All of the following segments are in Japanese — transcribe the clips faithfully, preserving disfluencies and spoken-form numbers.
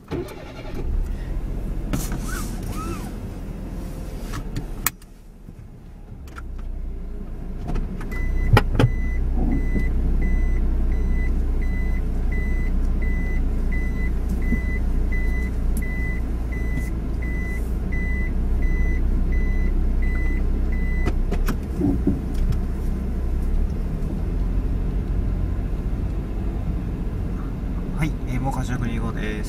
はい、えー、もうかしゃくりごです。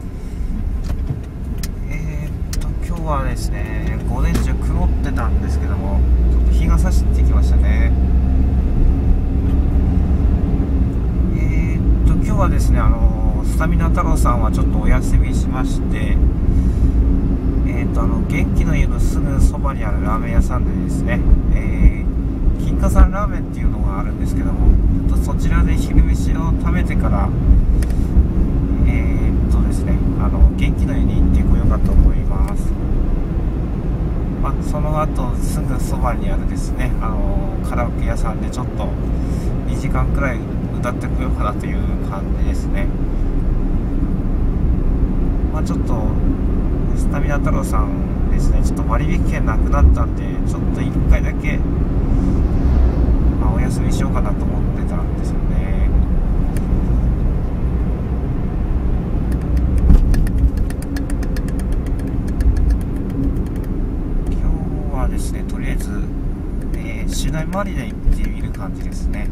えー、っと今日はですね、午前中曇ってたんですけども、ちょっと日が差してきましたね。えー、っと今日はですね、あのスタミナ太郎さんはちょっとお休みしまして、えー、っとあの元気の湯のすぐそばにあるラーメン屋さんでですね、えー、金華山ラーメンっていうのがあるんですけども、ちょっとそちらで昼飯を食べてからえーっとですね、あの元気の湯に行ってこようかと思います。まあ、その後すぐそばにあるですね、あのカラオケ屋さんでちょっとにじかんくらい歌ってこようかなという感じですね。まあ、ちょっとスタミナ太郎さんですね、ちょっと割引券なくなったんで、ちょっといっかいだけ、まあ、お休みしようかなと思ってたんですよね。ですね、とりあえず、えー、市内回りで行ってみる感じですね。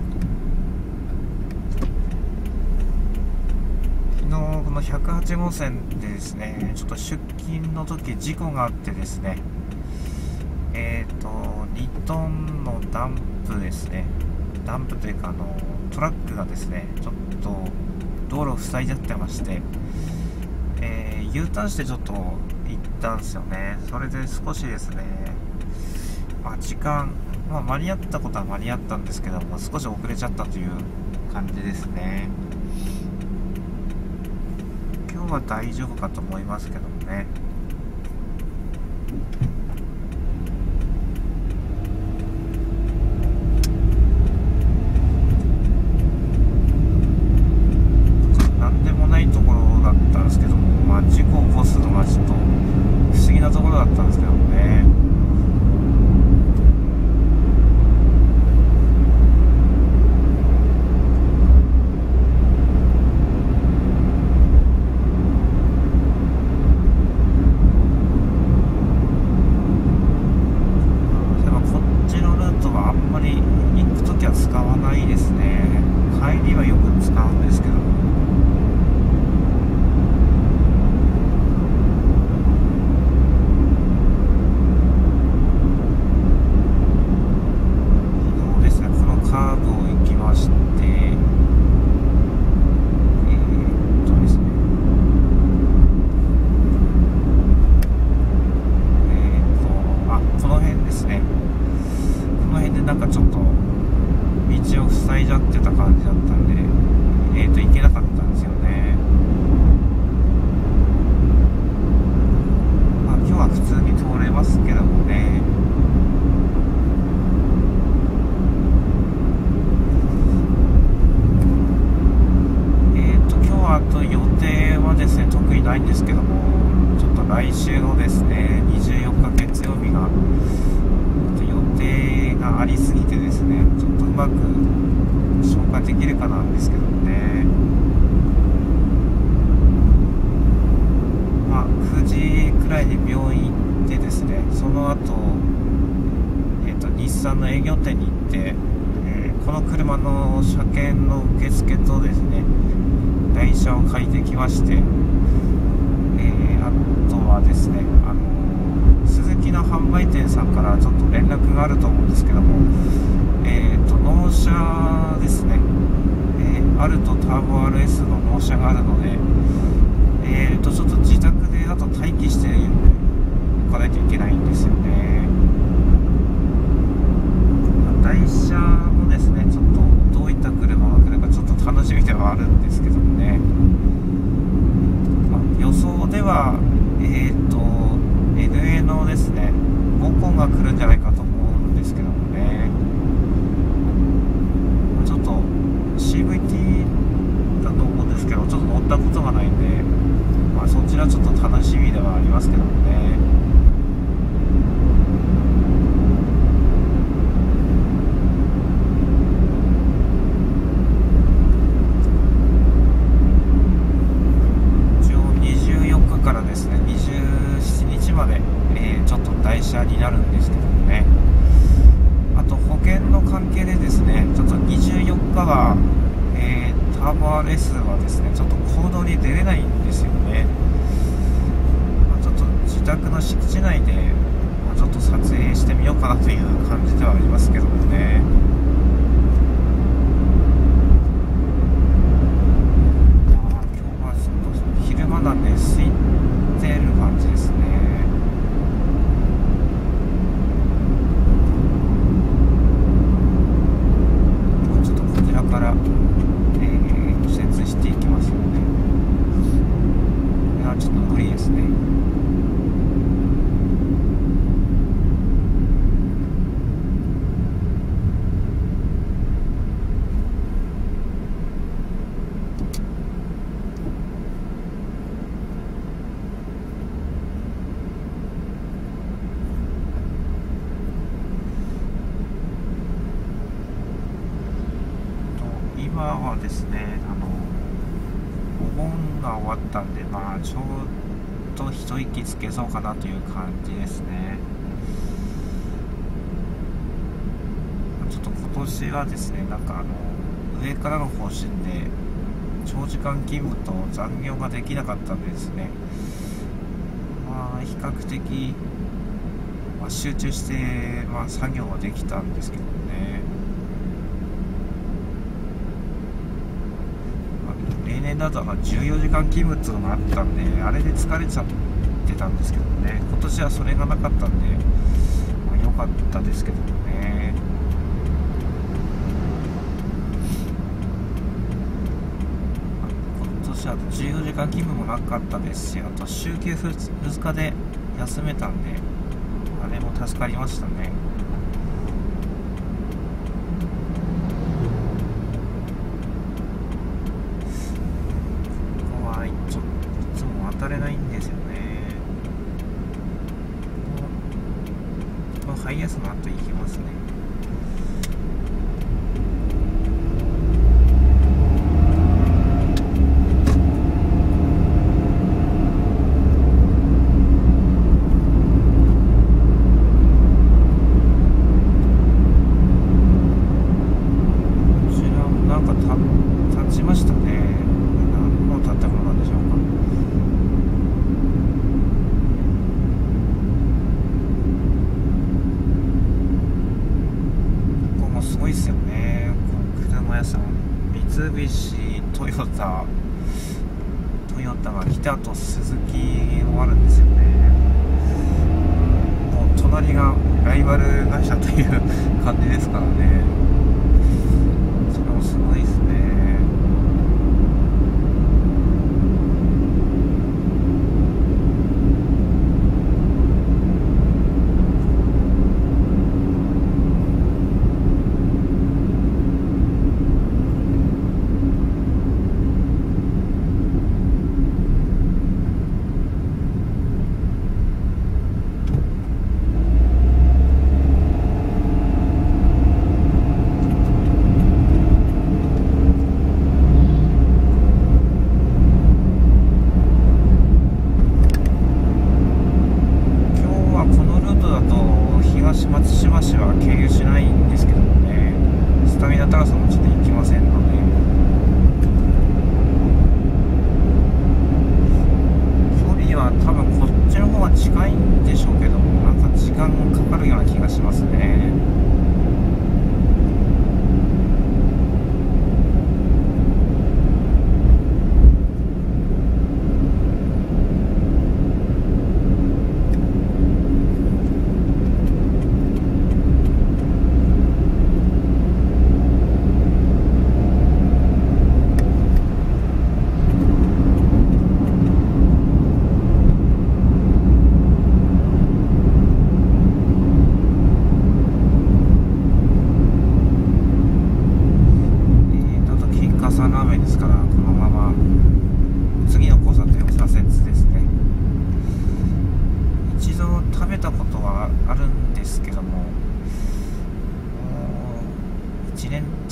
昨日このひゃくはちごうせんでですね、ちょっと出勤の時事故があってですね、えっとにトンのダンプですね、ダンプというかあのトラックがですね、ちょっと道路を塞いじゃってまして、えー、U ターンしてちょっと行ったんですよね。それで少しですね、まあ、時間、まあ、間に合ったことは間に合ったんですけども、少し遅れちゃったという感じですね。今日は大丈夫かと思いますけどもね。なんでもないところだったんですけども、まあ、事故を起こすのはちょっと不思議なところだったんですけどもね。なんかちょっと道を塞いじゃってた感じだったんで、えーと行けなかったんですよね。まあ今日は普通に通れますけどもね。えーと今日はあと予定はですね特にないんですけども、ちょっと来週のですねにじゅうよっか月曜日が予定がありすぎてですね、ちょっとうまく消化できるかなんですけどもね。まあくじくらいで病院行ってですね、その後、えーと日産の営業店に行って、えー、この車の車検の受付とですね台車を借りてきまして、えー、あとはですね、あのスズキの販売店さんからちょっと連絡があると思うんですけども、えーと納車ですね、えー、アルトターボ アールエス の納車があるので、えーとちょっと自宅であと待機しておかないといけないんですよね。台車もですね、ちょっとどういった車が来るかちょっと楽しみではあるんですけどもね、まあ、予想ではえーと エヌエー のですねゴコンが来るんじゃないかと思うんですけどもね、ちょっと シーブイティー だと思うんですけど、ちょっと乗ったことがないんでちらちょっと楽しみではありますけどもね。一応にじゅうよっかからですね、にじゅうしちにちまで、えー、ちょっと台車になるんですけどもね。あと保険の関係でですね、ちょっとにじゅうよっかは、えー、ターボ アールエス はですね、ちょっと公道に出れないんですよね。まあ、ちょっと自宅の敷地内で、まあ、ちょっと撮影してみようかなという感じではありますけどもね。まあ、今日はちょっと昼間なんで空いてる感じですね。から、えー、右折していきますので、いやちょっと無理ですね。今はですね、あのお盆が終わったんで、まあちょうど一息つけそうかなという感じですね。ちょっと今年はですね、なんかあの上からの方針で長時間勤務と残業ができなかったんでですね、まあ比較的、まあ、集中して、まあ、作業はできたんですけどね。例年だとじゅうよじかん勤務っていうのがあったんで、あれで疲れちゃってたんですけどね。今年はそれがなかったんで、まあ、良かったですけどね。今年はじゅうよじかん勤務もなかったですし、あと週休ふつかで休めたんで、あれも助かりましたね。渡れないんですよね。このハイエースの後行きますね。こちらもなんかた立ちましたね。何の建物なんでしょうか。すごいですよね。この車屋さん、三菱、トヨタ、トヨタが来て、あとスズキもあるんですよね。もう隣がライバル会社という感じですからね。それもすごいですね。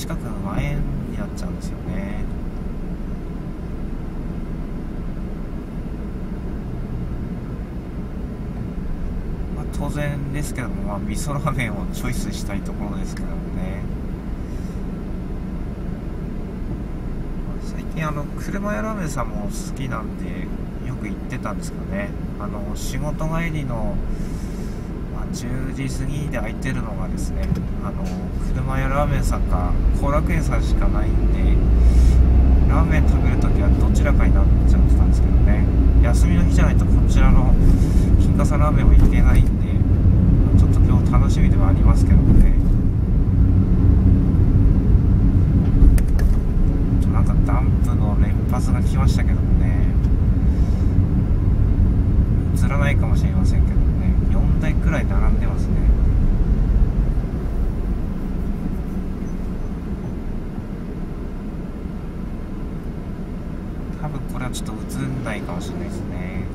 近くの万円になっちゃうんですよね。まあ当然ですけども、まあ、味噌ラーメンをチョイスしたいところですけどもね。最近あの車屋ラーメンさんも好きなんでよく行ってたんですけどね。あの仕事帰りのじゅうじ過ぎで空いてるのがですね、あの車屋ラーメンさんか後楽園さんしかないんで、ラーメン食べるときはどちらかになっちゃってたんですけどね。休みの日じゃないとこちらの金華さラーメンも行けないんで、ちょっと今日楽しみではありますけどもね。なんかダンプの連発が来ましたけどもね、映らないかもしれませんけどね、よんだいくらい並んでますね。多分これはちょっと映んないかもしれないですね。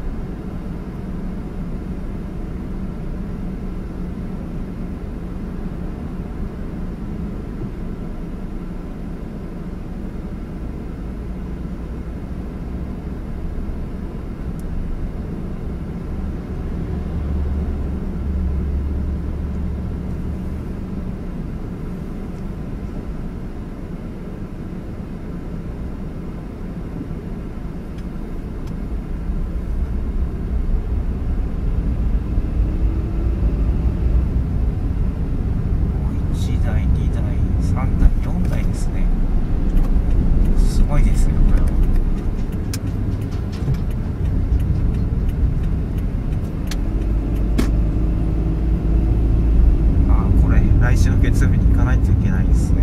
月曜日に行かないといけないですね。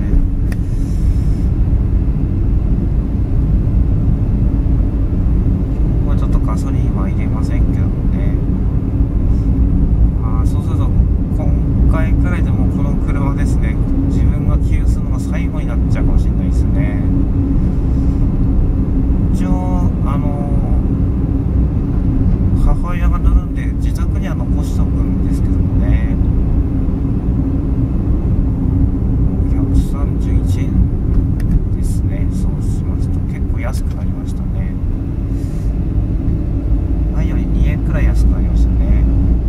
今日はちょっとガソリンは入れませんけどね。ああ、そうすると今回くらいでもこの車ですね、自分が給油するのが最後になっちゃうかもしれないですね。一応あの母親が乗るんで自宅には残しとくんですけどもね。さんじゅういちえんですね。そうしますと結構安くなりましたね。前よりにえんくらい安くなりましたね。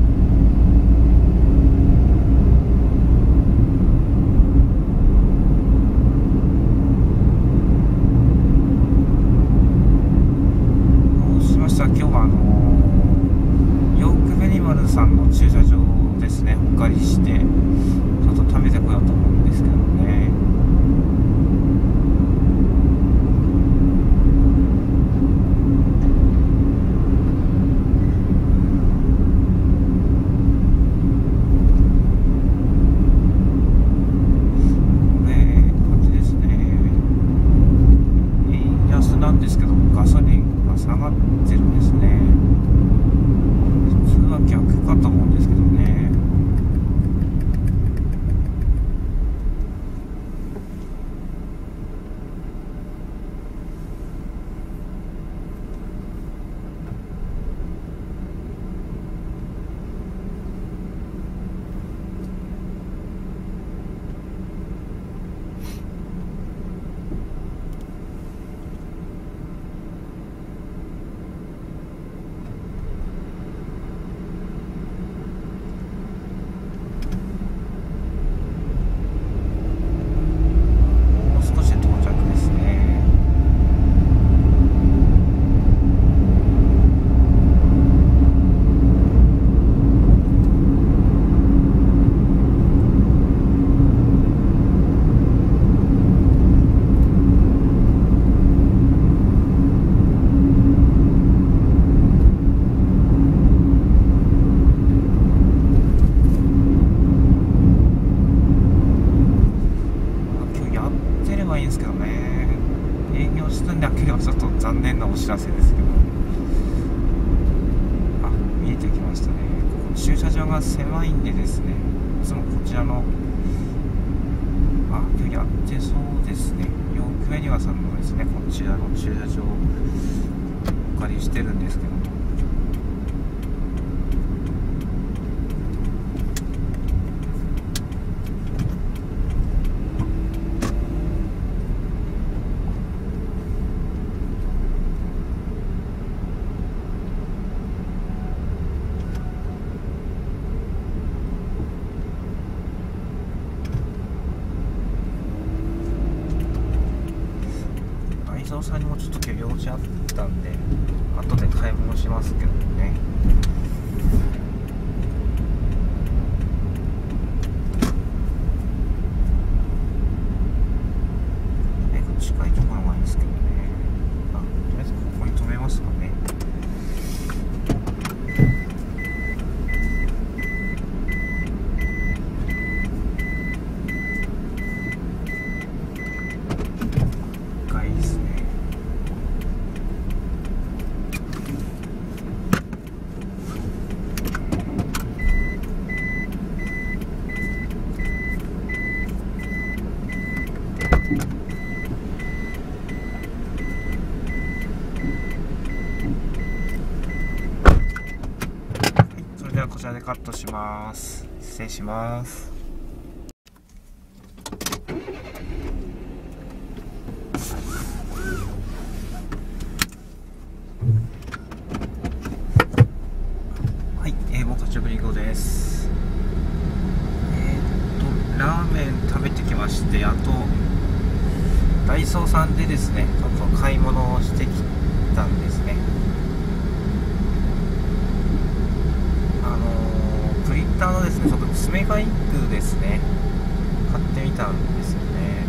そうしましたら今日はあのヨークベニマルさんの駐車場をですねお借りしてちょっと食べてこようと思うんですけどね。なんですけどガソリンが下がってるんですね。普通は逆かと思うんですけどね。残念なお知らせですけど、あ、見えてきましたね。ここ駐車場が狭いんでですね、いつもこちらのあ、今日やってそうですね、ヨークベニマルさんのですね、こちらの駐車場をお借りしてるんですけども、 郎さんにもちょっと今日用事あったんで後で買い物しますけどね。近いところがいいですけどね。あ、とりあえずここに止めますかね。深いですね。こちらでカットします。失礼します。はい、えー、もう立ちぶりごです。えー、っとラーメン食べてきまして、あとダイソーさんでですね、ちょっと買い物をしてきたんですね。プリンターのですね、ちょっと爪がインクですね、買ってみたんですよね。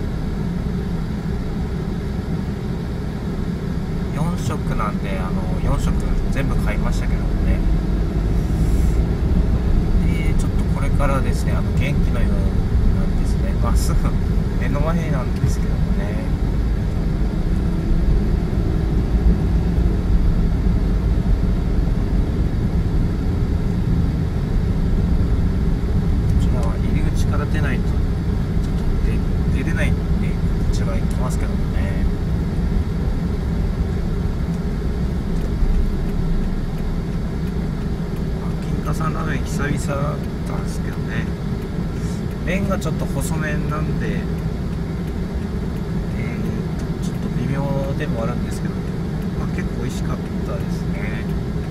よんしょくなんで、あのよんしょく全部買いましたけどもね。でちょっとこれからですね、あの元気のようなんですね。まあすぐ目の前なんですけどもね。から出ないとちょっと出れないんで、こちら行きますけどもね。金華山ラーメン久々だったんですけどね、麺がちょっと細麺なんで、えー、とちょっと微妙でもあるんですけど、まあ、結構美味しかったですね。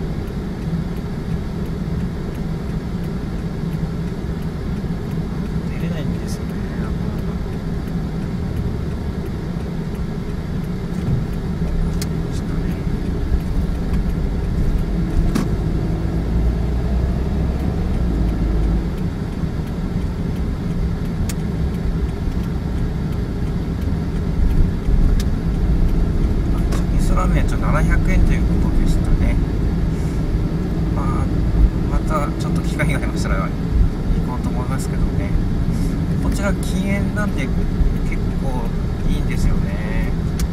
ラーメンちょっとななひゃくえんということでしたね。まあまたちょっと機会がありましたら行こうと思いますけどね。こちら禁煙なんで結構いいんですよね。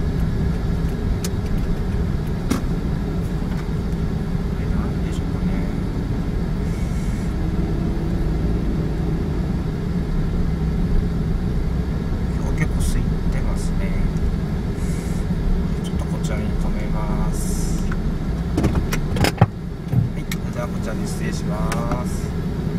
これなんでしょうかね。今日結構空いてますね。こちらに止めます。はい、じゃあこちらに失礼します。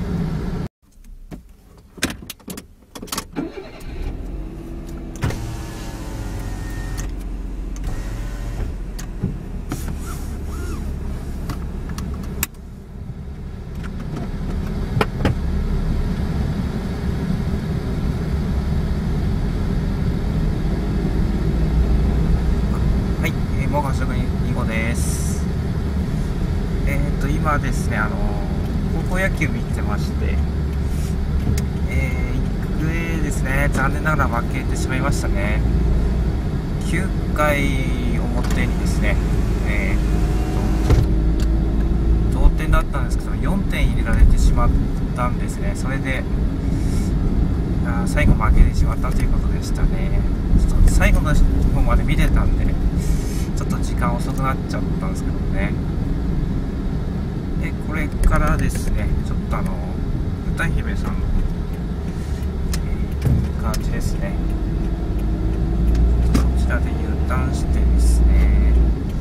もうはしごにごです。えっ、ー、と今ですね、あの高校野球見てまして、えー、育英ですね、残念ながら負けてしまいましたね。きゅうかい表にですね、えー、と同点だったんですけどよんてん入れられてしまったんですね。それであ最後負けてしまったということでしたね。ちょっと最後の方まで見てたんでちょっと時間遅くなっちゃったんですけどね。でこれからですね、ちょっとあの歌姫さんの、えー、いい感じですね。こちらで U ターンしてですね、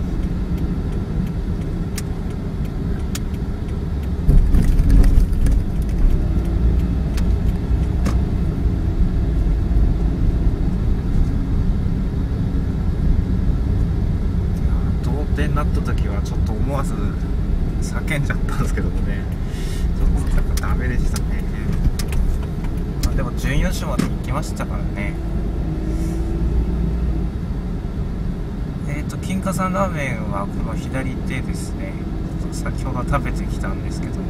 になった時はちょっと思わず叫んじゃったんですけどもね、ちょっとやっぱダメでしたね。まあ、でも準優勝まで行きましたからね。 ーと金華山ラーメンはこの左手ですね。先ほど食べてきたんですけども、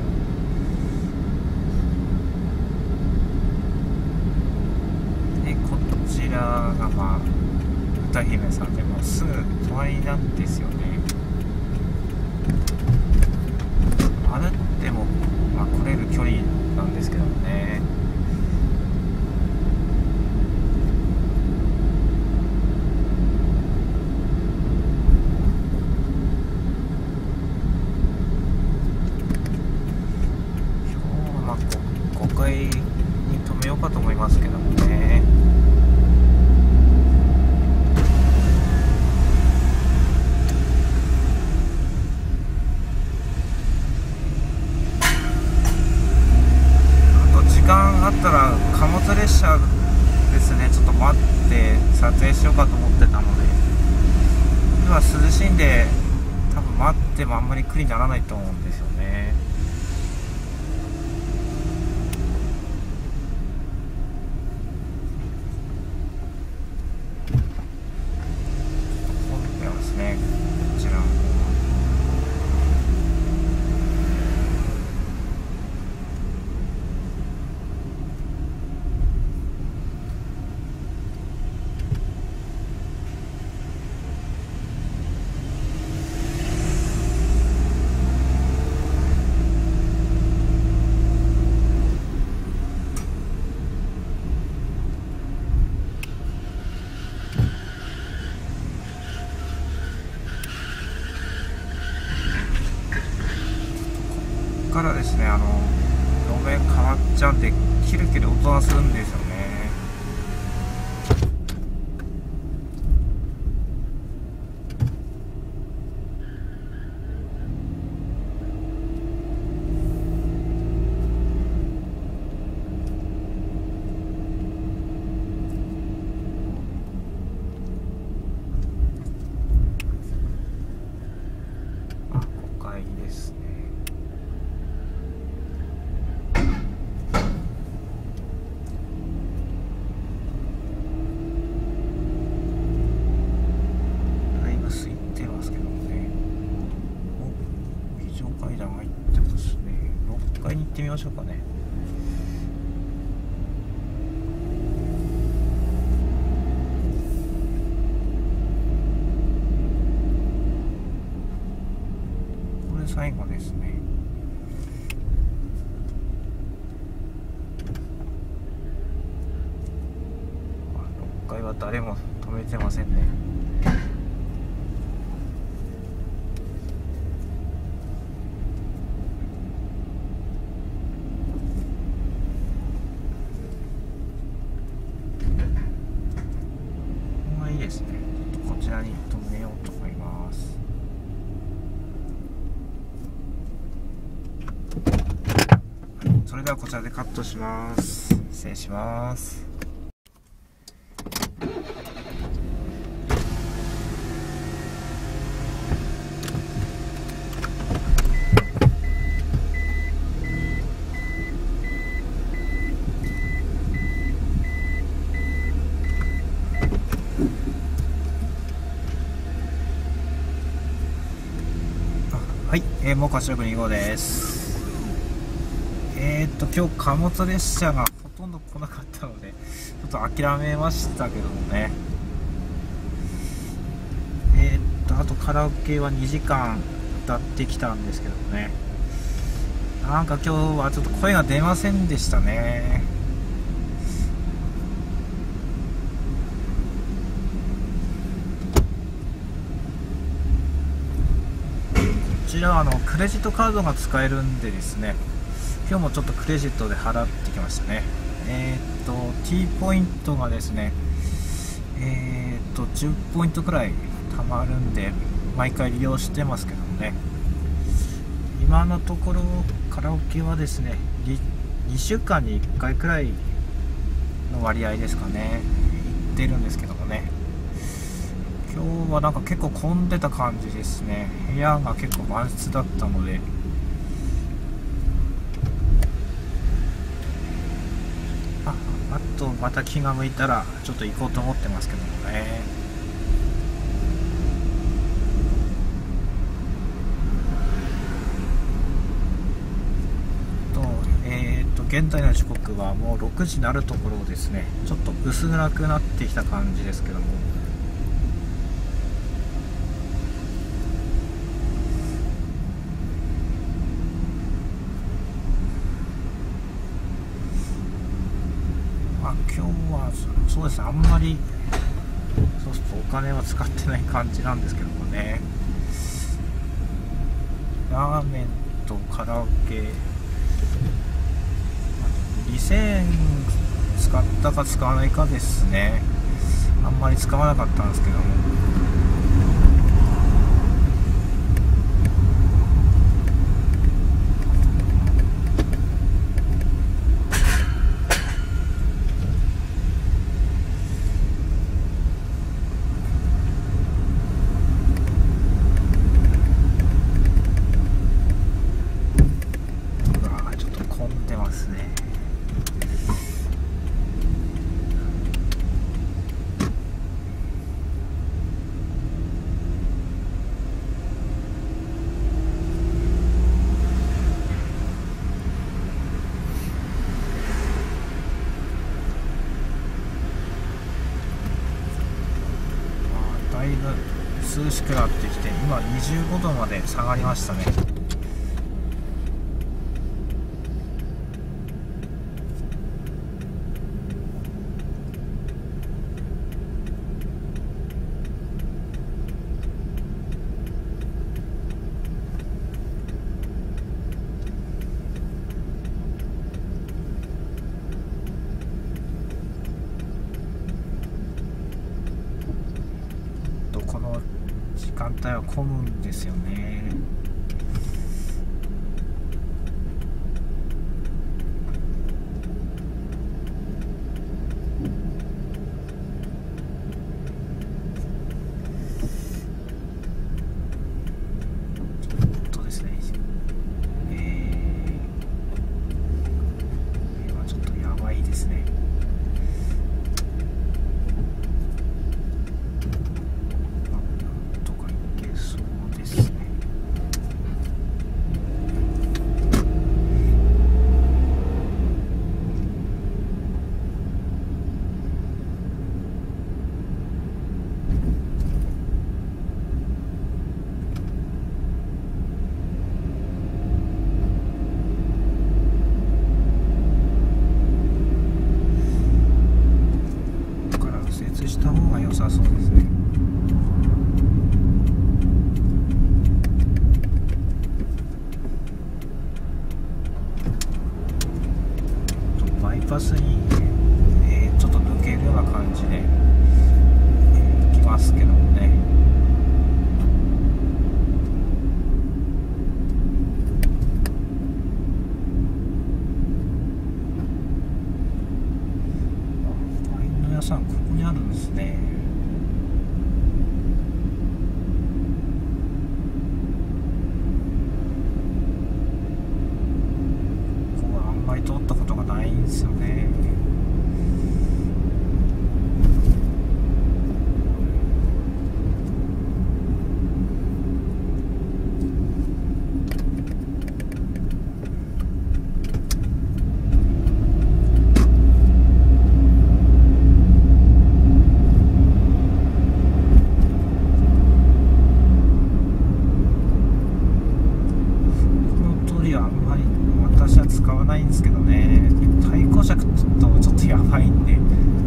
でこちらがまあ歌姫さんでもうすぐ隣なんですよね。歩っても、まあ、来れる距離なんですけどもね。ごかいに止めようかと思いますけどもね。あと時間あったら貨物列車ですね、ちょっと待って撮影しようかと思ってたので、今涼しいんで多分待ってもあんまり苦にならないと思うんですよね。からですね、あの路面変わっちゃうんでキルキル音がするんですよね。あ、ごかいですね。行ってみましょうかね。これ最後ですね。ろっかいは誰も止めてませんね。ですね、こちらに止めようと思います。それではこちらでカットします。失礼します。はい、えー、もうかしろくに号です。えー、っと今日貨物列車がほとんど来なかったのでちょっと諦めましたけどもね。えー、っとあとカラオケはにじかん歌ってきたんですけどもね、なんか今日はちょっと声が出ませんでしたね。こちらはあのクレジットカードが使えるんでですね、今日もちょっとクレジットで払ってきましたね。えー、っと T ポイントがですね、えー、っとじゅうポイントくらい貯まるんで毎回利用してますけどもね。今のところカラオケはですねにしゅうかんにいっかいくらいの割合ですかね、行ってるんですけどもね。今日はなんか結構混んでた感じですね。部屋が結構満室だったので、ああとまた気が向いたらちょっと行こうと思ってますけどもね。 現在の時刻はもうろくじになるところですね。ちょっと薄暗くなってきた感じですけども、まあ今日はそうですね、あんまりそうするとお金は使ってない感じなんですけどもね。ラーメンとカラオケにせんえん使ったか使わないかですね。あんまり使わなかったんですけども、うわーちょっと混んでますね。だいぶ涼しくなってきて、今にじゅうごどまで下がりましたね。この時間帯は混むんですよね。ちょっとですね、えー、今ちょっとやばいですね。した方が良さそうですね。バイパスに、えー、ちょっと抜けるような感じで、えー、行きますけどもね。ワインの屋さんここにあるんですね。ここはあんまり通ったことがないんですよね。あんまり私は使わないんですけどね。対向車ともちょっとやばいんで。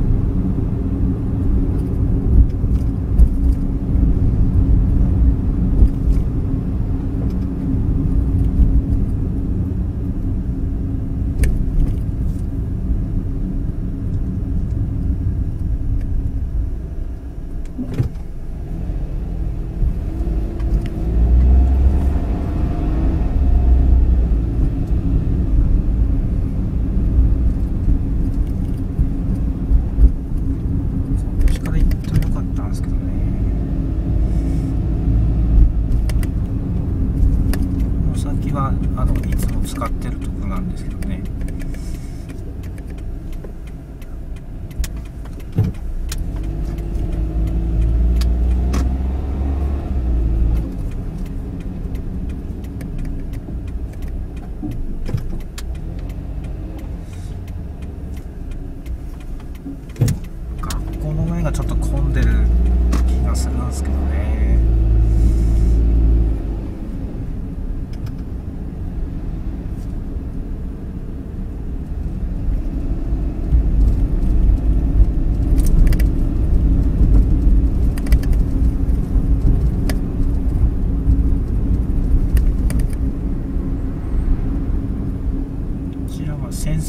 はあのいつも使ってるとこなんですけどね。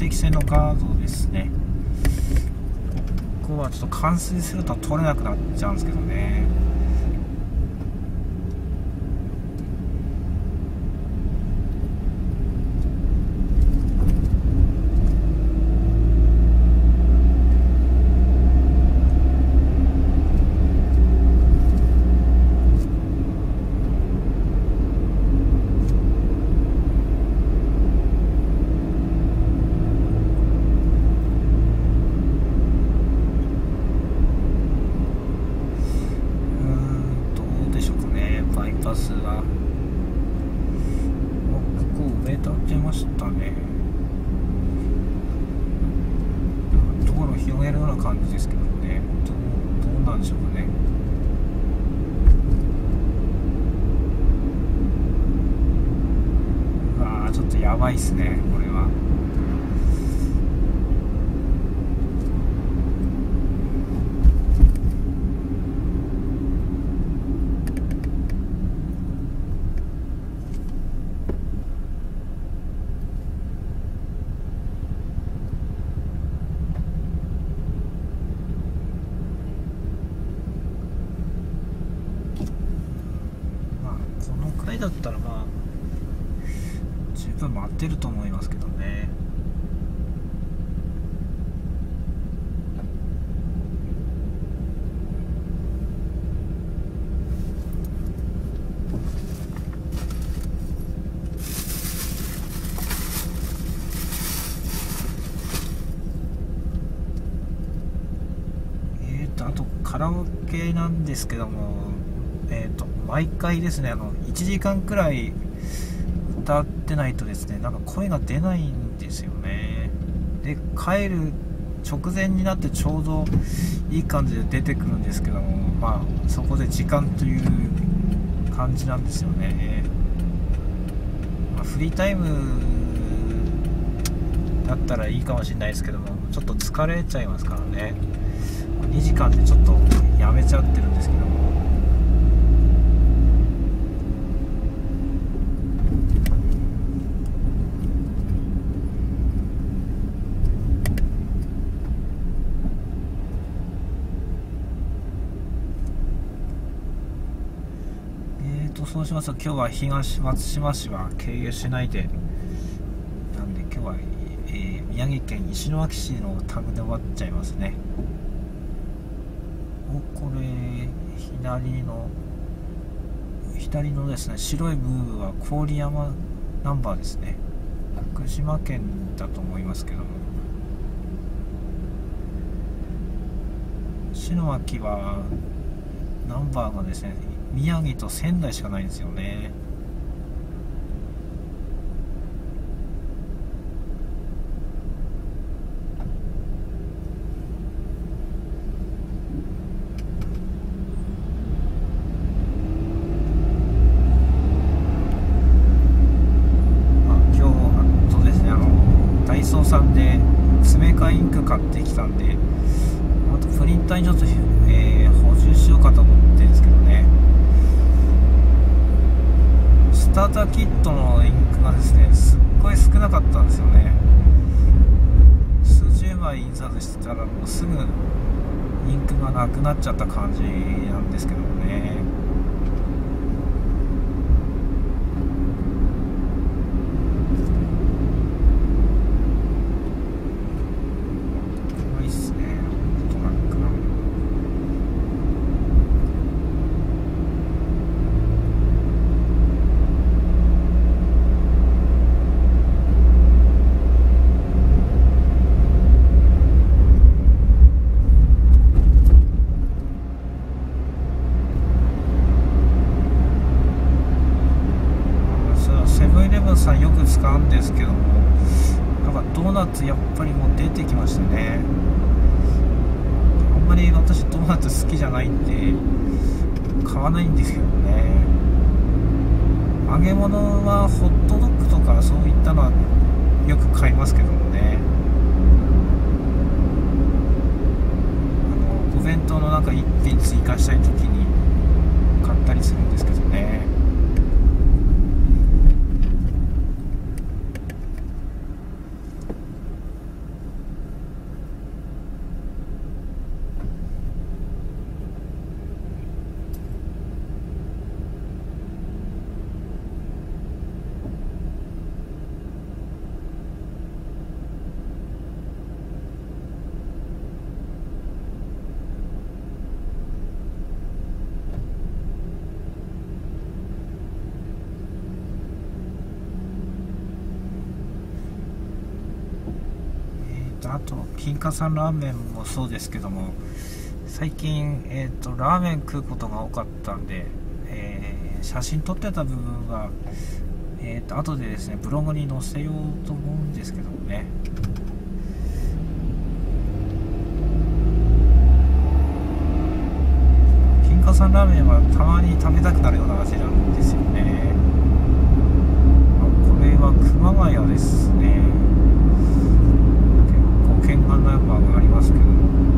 石線のガードですね。ここはちょっと冠水すると取れなくなっちゃうんですけどね。やばいっすね、これは。まあこのくらいだったらまあ十分待ってると思いますけどね。えーとあとカラオケなんですけども、えーと毎回ですね、あのいちじかんくらい歌ってないとですね、なんか声が出ないんですよね。で帰る直前になってちょうどいい感じで出てくるんですけども、まあそこで時間という感じなんですよね。まあ、フリータイムだったらいいかもしれないですけども、ちょっと疲れちゃいますからね。にじかんでちょっとやめちゃってるんですけども、そうしますと今日は東松島市は経由しないで、なんで今日は、えー、宮城県石巻市のタグで終わっちゃいますね。おこれ左の左のですね、白い部分は郡山ナンバーですね。福島県だと思いますけども、石巻はナンバーがですね、宮城と仙台しかないんですよね。あ、今日あとですね、あのダイソーさんで詰め替えインク買ってきたんで、あとプリンターにちょっと、えー、補充しようかと思ってるんですけどね。スターターキットのインクがですね、すっごい少なかったんですよね。数十枚印刷してたらもうすぐインクがなくなっちゃった感じなんですけどもね。怖いっすね、トラックが。さんよく使うんですけども、なんかドーナツやっぱりもう出てきましたね。あんまり私ドーナツ好きじゃないんで買わないんですけどね。揚げ物はホットドッグとかそういったのはよく買いますけどもね。あのお弁当の中一品追加したい時に買ったりするんですけどね。 あと金華山ラーメンもそうですけども、最近、えー、とラーメン食うことが多かったんで、えー写真撮ってた部分が、えー、と後でですねブログに載せようと思うんですけどもね。金華山ラーメンはたまに食べたくなるような味なんですよね。あ、これは熊谷ですね。結構県外ナンバーがありますけど、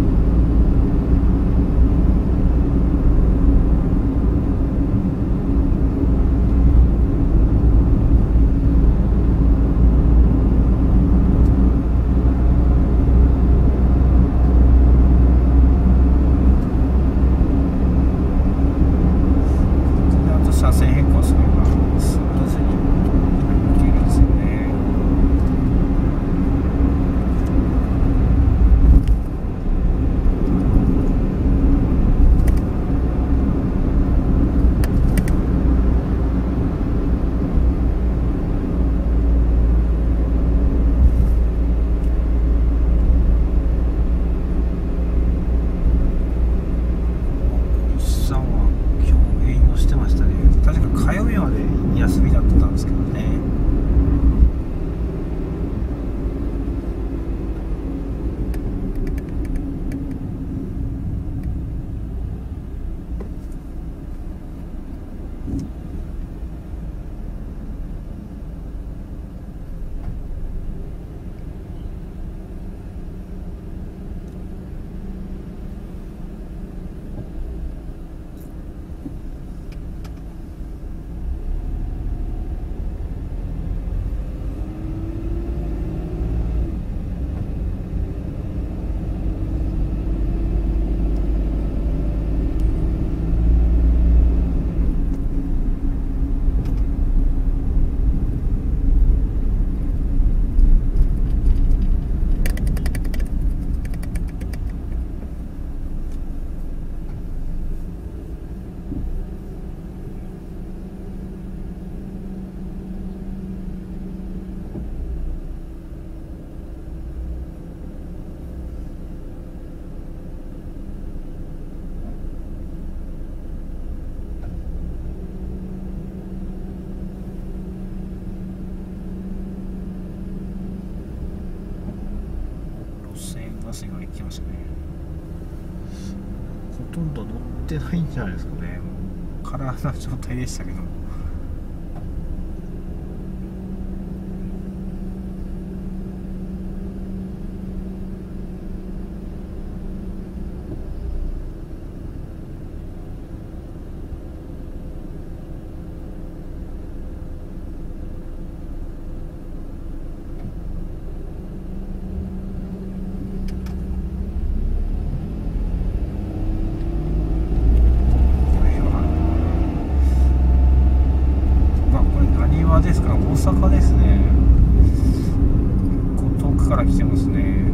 車線変更すればスムーズにいけるんですよね。日産は今日営業してましたね。確か火曜日まで休みだったんですけどね。バスが行きましたね。ほとんど乗ってないんじゃないですかね。もう空な状態でしたけど。ですから大阪ですね。結構遠くから来てますね。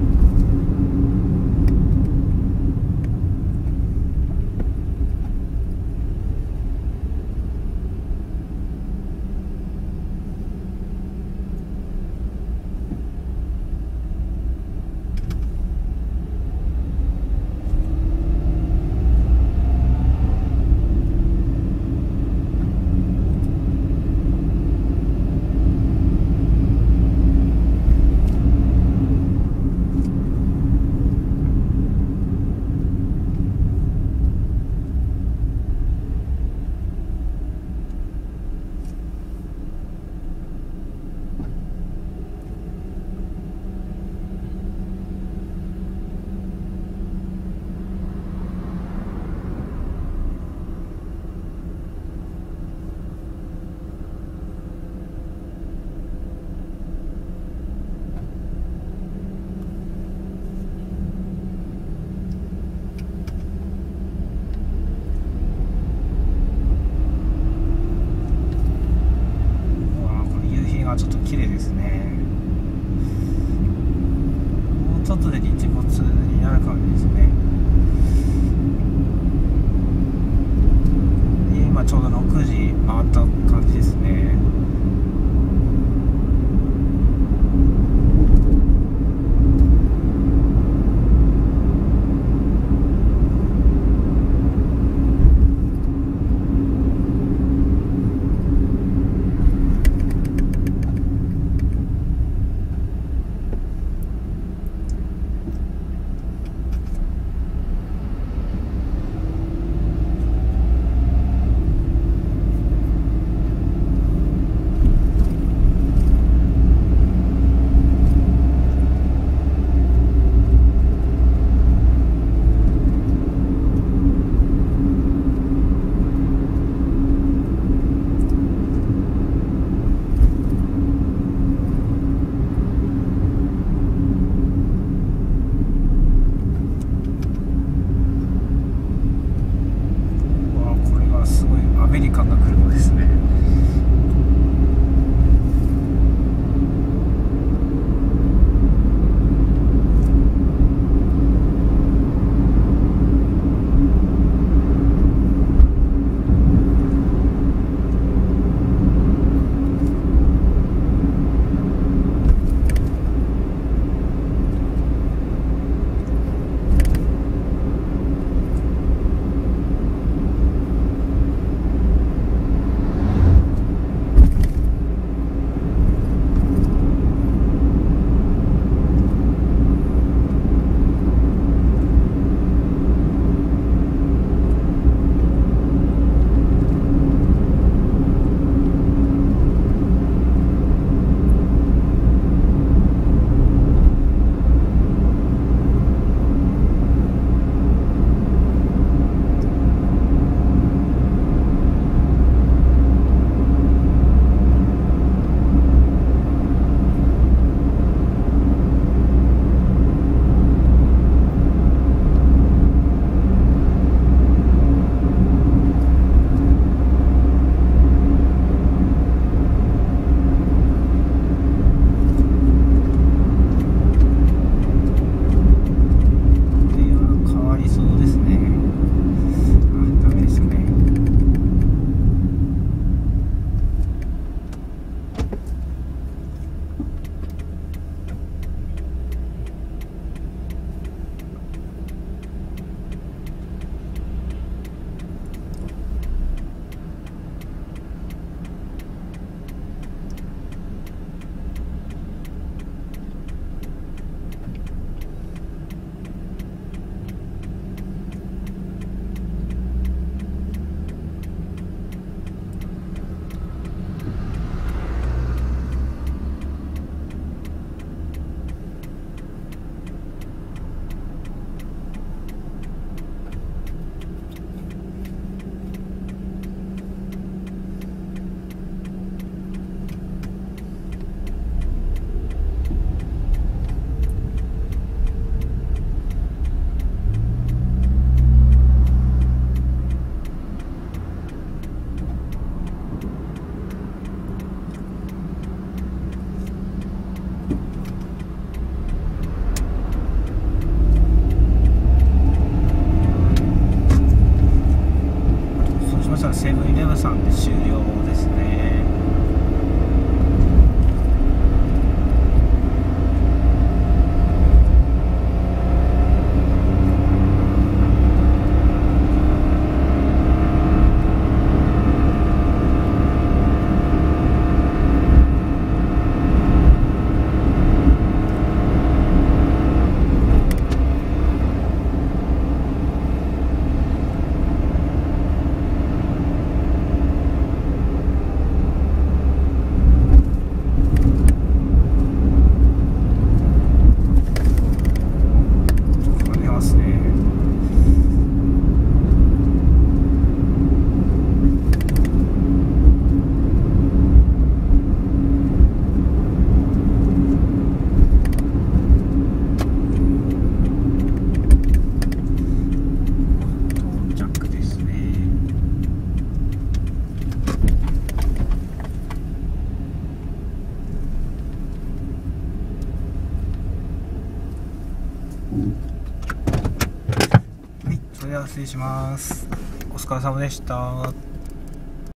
はい、それでは失礼します。お疲れ様でした。